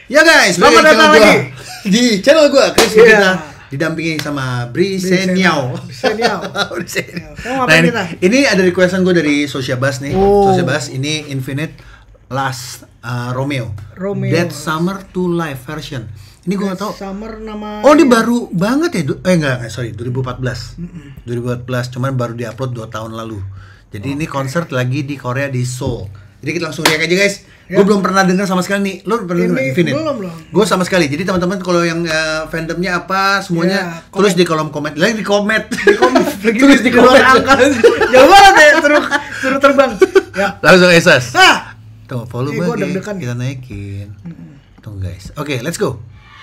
Ya guys, selamat datang lagi di channel gue, Chris. Kita didampingi sama Briseniao. Nah ini ada requestan gue dari Sociabas nih. Sociabas ini Infinite Last Romeo. Dead Summer to Life version. Ini gue nggak tahu. Summer nama. Oh, ini baru banget ya? Sorry, 2014. 2014, cuman baru diupload 2 tahun lalu. Jadi ini konser lagi di Korea di Seoul. Jadi kita langsung react aja guys. Gue belum pernah dengar sama sekali nih. Lo pernah dengar Infinite? Belum. Gue sama sekali. Jadi teman-teman kalau yang fandomnya apa semuanya tulis di kolom komen. Lagi di komen. Tulis di komen. Jauh banget ya, suruh terbang. Ya. Langsung esas. Tuh volume kita naikin. Tunggu guys. Oke, let's go.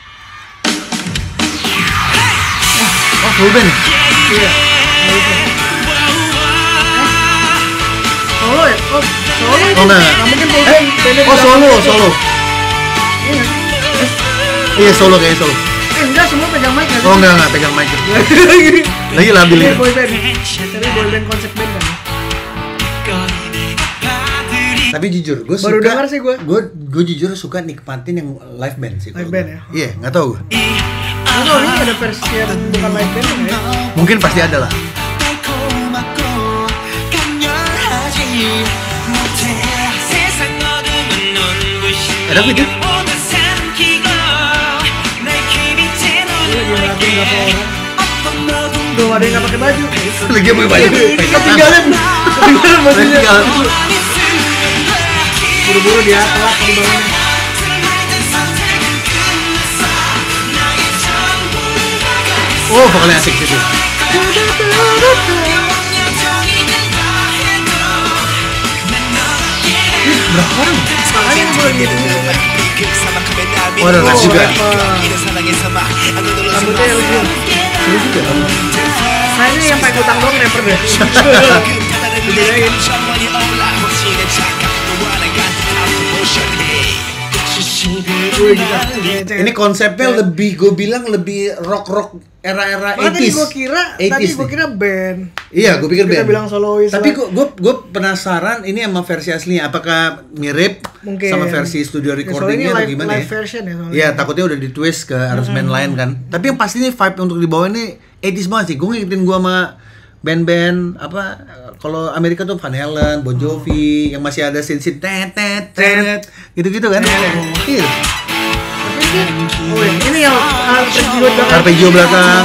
Oh, full band. Iya. Solo ya? Oh, solo. Oh, enggak. Mungkin full band. Oh, solo. Iya, solo kayak solo. Enggak, semua pegang mic kan? Oh, enggak pegang mic. Lagi labil ini. Boy band. Jadi boy band konsep band kan. Tapi jujur, gue suka. Baru dengar sih gue. Gue jujur suka nikmatin yang live band sih. Live band ya? Iya, nggak tahu gue. Kalau ini ada versi yang bukan live band ya? Mungkin pasti ada lah. Ada apa itu? Belum ada yang nggak pakai baju. Lagi pakai baju. Ketinggalan bajunya. Buru-buru dia telat di bawahnya. Oh, vokalnya asik sih. Berapa orang? Makanya gue gitu. Oh, ada rap juga. Rambutnya lucu. Seru juga. Nah ini yang pakai utang doang rapper deh. Dibedain. Ini konsepnya lebih, gue bilang lebih rock era-era 80s. Tadi gue kira band. Iya, gue pikir band. Kita bilang solois. Tapi gue penasaran ini emang versi aslinya apakah mirip mungkin sama versi studio recordingnya atau gimana live version ya? Iya, takutnya udah di twist ke aransemen lain kan. Tapi yang pasti ini vibe untuk dibawa ini 80s banget sih. Gue ngikutin gue sama band-band apa, kalau Amerika tuh Van Halen, Bon Jovi, yang masih ada scene gitu-gitu kan. Iya. Oh ini yang arpeggio belakang.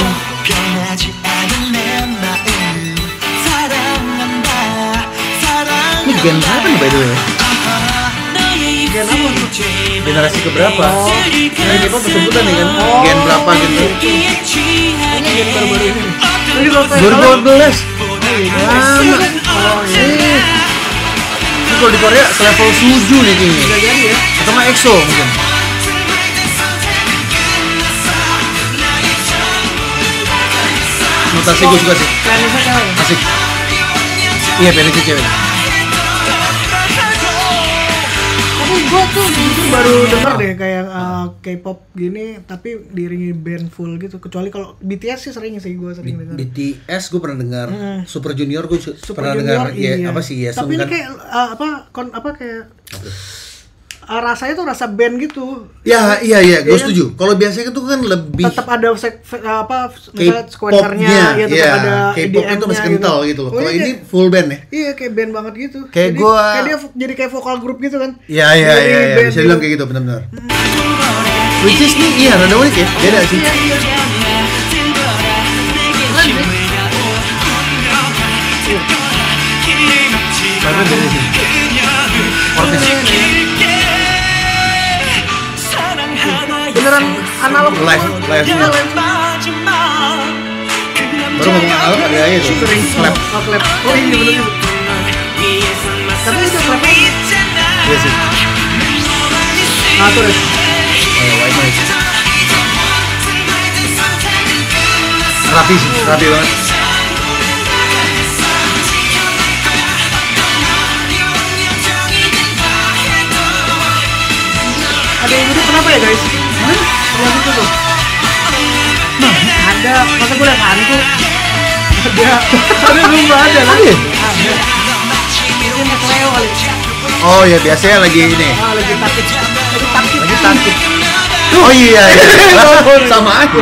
Ini gen apa nih by the way? Gen apa? Generasi keberapa? Nah, ini apa sebutan nih kan? Gen berapa gitu? Ini gen baru-baru ini. 2014. Lama. Ini kalau di Korea selevel Suju nih kayaknya. Bisa jadi ya. Atau nggak EXO mungkin. Notasi gue suka sih. Asik. Iya, penisnya cewek. Tapi gue tuh baru denger deh kayak K-pop gini tapi diiringi band full gitu. Kecuali kalau BTS sih sering denger. BTS gue pernah dengar. Super Junior gue pernah dengar. Iya. Apa sih ya? Tapi ini kayak kayak rasanya tuh rasa band gitu. Iya, gue setuju. Kalau biasanya itu kan lebih tetap ada misalnya square-nya ya, tetap ada K-pop itu masih kental gitu loh. Kalau ini full band ya. Iya, kayak band banget gitu. Kayak dia jadi kayak vokal grup gitu kan. Iya, bisa bilang kayak gitu benar-benar. Which is nih, iya rada unik ya. Beda sih. Karena beda sih. Beneran analog live. Baru ngomong analog ada aja tuh. Clap. Oh iya bener. Tapi itu clap. Iya sih. Tuh deh. White noise. Rapi banget. Ada yang gitu kenapa ya guys? Yang itu tuh. Ada, masa gue liat hantu. Ada belum ada lagi. Ada. Mungkin Cleo kali. Oh ya biasanya lagi ini. Lagi takut. Lagi takut. Oh iya. Sama aja.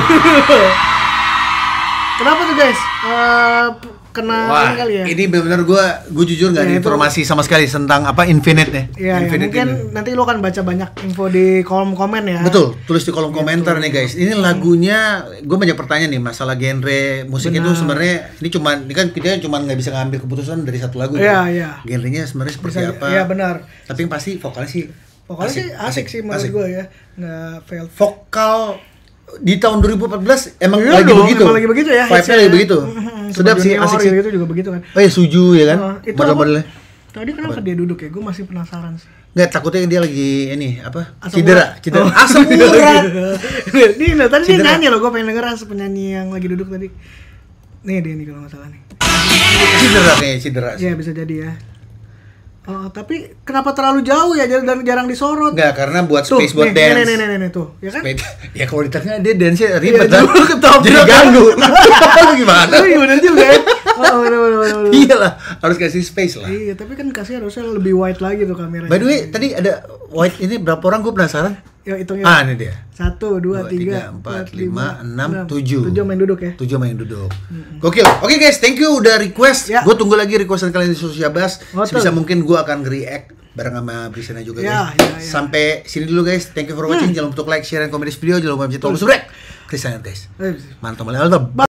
Kenapa tuh guys? Kena kali ya? Ini benar-benar gue jujur nggak ada informasi sama sekali tentang apa Infinite ya. Iya, mungkin ini. Nanti lo kan baca banyak info di kolom komen ya. Betul, tulis di kolom komentar nih guys. Ini lagunya, gue banyak pertanyaan nih masalah genre musik itu sebenarnya ini kan kita cuma nggak bisa ngambil keputusan dari satu lagu. Iya. Genrenya sebenarnya seperti apa? Iya benar. Tapi yang pasti vokalnya sih asik sih menurut gue ya. Nggak fail. Vokal di tahun 2014 emang lagi begitu ya. Vibe-nya lagi begitu. Sedap sih, asik sih. Itu juga begitu kan. Oh ya Suju ya kan? Model-modelnya. Tadi kenapa dia duduk ya? Gue masih penasaran sih. Nggak, takutnya dia lagi ini apa? Cedera. Asam urat. Nih, tadi dia nyanyi loh. Gue pengen denger penyanyi yang lagi duduk tadi. Nih dia nih kalau nggak salah nih. Cedera. Iya bisa jadi ya. Tapi kenapa terlalu jauh ya dan jarang disorot? Enggak, karena buat space buat dance. Nih tuh, ya kan? Ya kalau di tengah dia dance-nya ribet kan. Jadi ganggu. Gimana? Bener juga ya. Iya lah, harus kasih space lah. Iya, tapi kan kasih harusnya lebih wide lagi tuh kameranya. By the way, tadi ada wide ini berapa orang gue penasaran? Ya hitungnya. Ini dia. 1, 2, 3, 4, 5, 6, 7. 7 main duduk ya. 7 main duduk. Gokil. Oke guys, thank you udah request. Gue tunggu lagi requestan kalian di Sociabas. Sebisa mungkin gue akan react bareng sama Brisena juga guys. Sampai sini dulu guys. Thank you for watching. Jangan lupa untuk like, share, dan komen di video. Jangan lupa subscribe. Brisena guys. Mantap.